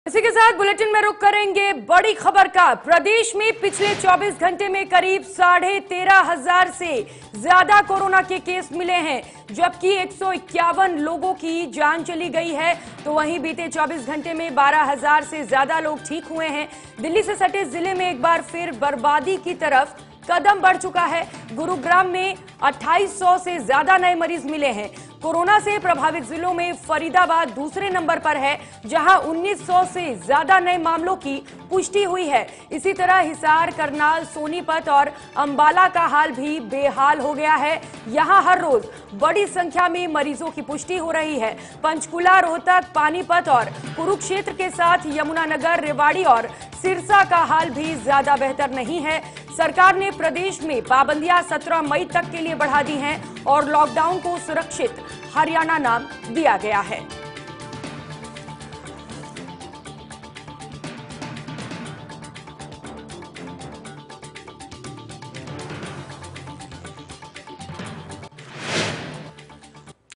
इसी के साथ बुलेटिन में रुक करेंगे बड़ी खबर का। प्रदेश में पिछले 24 घंटे में करीब 13,500 से ज्यादा कोरोना के केस मिले हैं, जबकि 151 लोगों की जान चली गई है। तो वहीं बीते 24 घंटे में 12,000 से ज्यादा लोग ठीक हुए हैं। दिल्ली से सटे जिले में एक बार फिर बर्बादी की तरफ कदम बढ़ चुका है। गुरुग्राम में 2800 से ज्यादा नए मरीज मिले हैं। कोरोना से प्रभावित जिलों में फरीदाबाद दूसरे नंबर पर है, जहां 1900 से ज्यादा नए मामलों की पुष्टि हुई है। इसी तरह हिसार, करनाल, सोनीपत और अंबाला का हाल भी बेहाल हो गया है। यहां हर रोज बड़ी संख्या में मरीजों की पुष्टि हो रही है। पंचकुला, रोहतक, पानीपत और कुरुक्षेत्र के साथ यमुनानगर, रेवाड़ी और सिरसा का हाल भी ज्यादा बेहतर नहीं है। सरकार ने प्रदेश में पाबंदियां 17 मई तक के लिए बढ़ा दी हैं और लॉकडाउन को सुरक्षित हरियाणा नाम दिया गया है।